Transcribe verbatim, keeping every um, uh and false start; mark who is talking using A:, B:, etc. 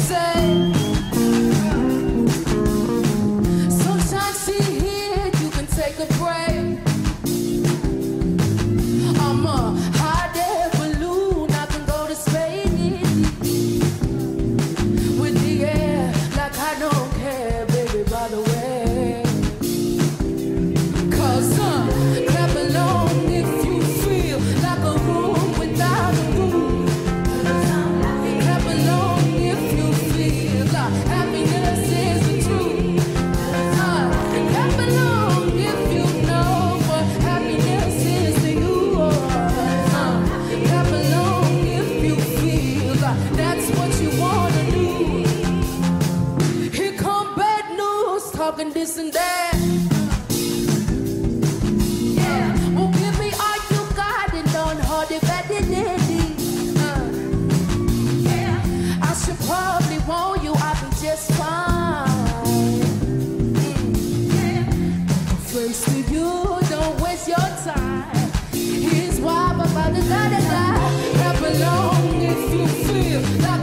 A: say. Sunshine, see here, you can take a break. I'm a hot air balloon, I can go to space with the air like I don't care, baby, by the way. Cause uh, clap along if you feel like a room without a roof. Clap along if you feel like happiness is the truth. Uh, clap along if you know what happiness is to you. Uh, clap along if you feel like that's what you wanna do. Here come bad news, talking this and that. Yeah, well give me all you got and don't hold it back in it. Uh, yeah, I should probably warn you, I'll be just fine. Mm, yeah. Friends to you, don't waste your time. Here's why, but by the da da da. Clap along if you feel like